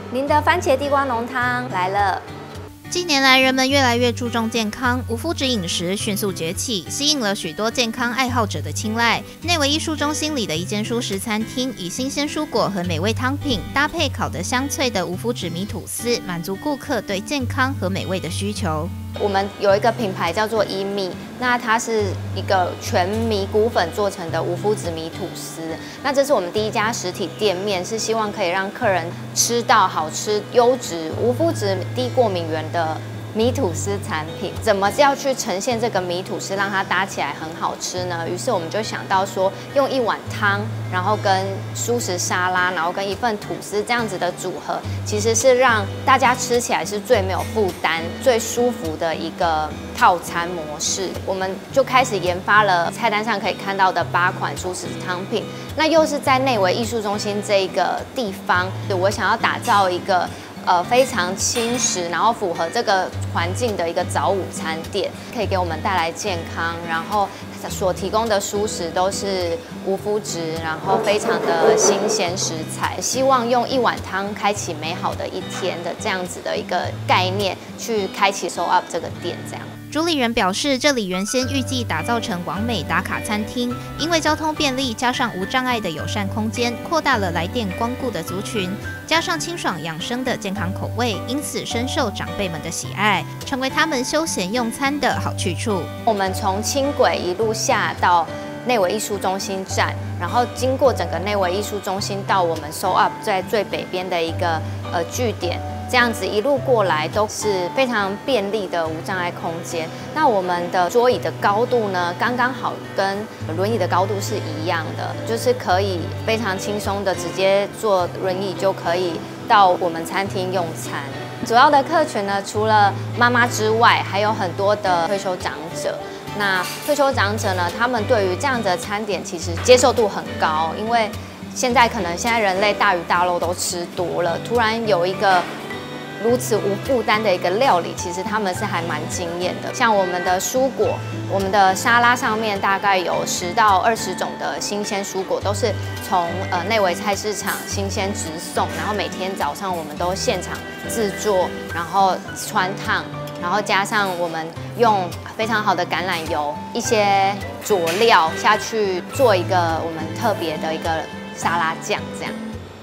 您的番茄地瓜浓汤来了。 近年来，人们越来越注重健康，无麸质饮食迅速崛起，吸引了许多健康爱好者的青睐。内惟艺术中心里的一间蔬食餐厅，以新鲜蔬果和美味汤品搭配烤得香脆的无麸质米吐司，满足顾客对健康和美味的需求。 我们有一个品牌叫做伊米，那它是一个全米谷粉做成的无麸质米吐司。那这是我们第一家实体店面，是希望可以让客人吃到好吃、优质、无麸质、低过敏原的米吐司产品。怎么要去呈现这个米吐司，让它搭起来很好吃呢？于是我们就想到说，用一碗汤，然后跟蔬食沙拉，然后跟一份吐司这样子的组合，其实是让大家吃起来是最没有负担、最舒服的一个套餐模式。我们就开始研发了菜单上可以看到的8款蔬食汤品。那又是在内惟艺术中心这一个地方，我想要打造一个非常轻食，然后符合这个环境的一个早午餐店，可以给我们带来健康，然后所提供的蔬食都是无麸质，然后非常的新鲜食材，希望用一碗汤开启美好的一天的这样子的一个概念，去开启 Soul Up 这个店这样。 主理人表示，这里原先预计打造成完美打卡餐厅，因为交通便利，加上无障碍的友善空间，扩大了来店光顾的族群，加上清爽养生的健康口味，因此深受长辈们的喜爱，成为他们休闲用餐的好去处。 我们从轻轨一路下到内惟艺术中心站，然后经过整个内惟艺术中心到我们 Soul Up 在最北边的一个据点。这样子一路过来都是非常便利的无障碍空间。那我们的桌椅的高度呢，刚刚好跟轮椅的高度是一样的，就是可以非常轻松的直接坐轮椅就可以到我们餐厅用餐。主要的客群呢，除了妈妈之外，还有很多的退休长者。那退休长者呢，他们对于这样的餐点其实接受度很高，因为现在人类大鱼大肉都吃多了，突然有一个如此无负担的一个料理，其实他们是还蛮惊艳的。像我们的蔬果，我们的沙拉上面大概有10到20种的新鲜蔬果，都是从内惟菜市场新鲜直送，然后每天早上我们都现场制作，然后汆烫，然后加上我们用非常好的橄榄油、一些佐料下去做一个我们特别的一个沙拉酱，这样。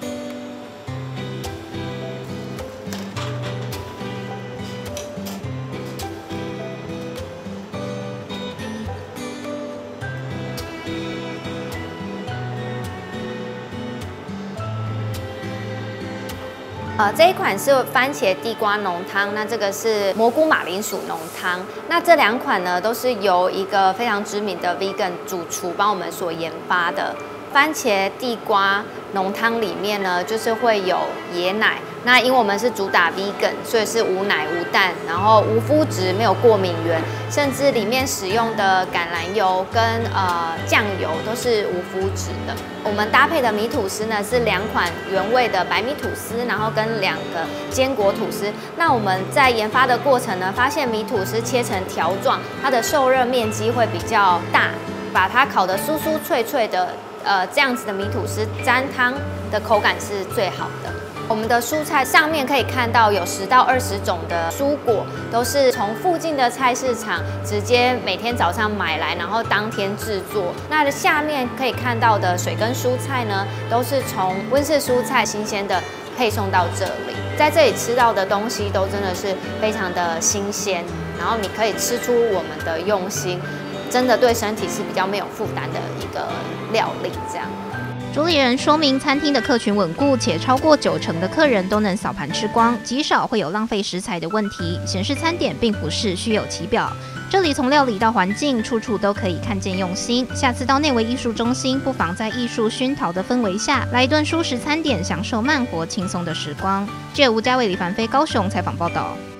这一款是番茄地瓜浓汤，那这个是蘑菇马铃薯浓汤。那这2款呢，都是由一个非常知名的 Vegan 主厨帮我们所研发的。番茄地瓜浓汤里面呢，就是会有椰奶。那因为我们是主打 Vegan， 所以是无奶无蛋，然后无麸质，没有过敏原，甚至里面使用的橄榄油跟酱油都是无麸质的。我们搭配的米吐司呢是2款原味的白米吐司，然后跟2个坚果吐司。那我们在研发的过程呢，发现米吐司切成条状，它的受热面积会比较大，把它烤得酥酥脆脆的。这样子的米吐司沾汤的口感是最好的。我们的蔬菜上面可以看到有10到20种的蔬果，都是从附近的菜市场直接每天早上买来，然后当天制作。那下面可以看到的水跟蔬菜呢，都是从温室蔬菜新鲜的配送到这里。在这里吃到的东西都真的是非常的新鲜，然后你可以吃出我们的用心。真的对身体是比较没有负担的一个料理，这样。 主理人说明，餐厅的客群稳固，且超过90%的客人都能扫盘吃光，极少会有浪费食材的问题，显示餐点并不是虚有其表。这里从料理到环境，处处都可以看见用心。下次到内惟艺术中心，不妨在艺术熏陶的氛围下，来一顿蔬食餐点，享受慢活轻松的时光。记者吴家伟、李凡飞高雄采访报道。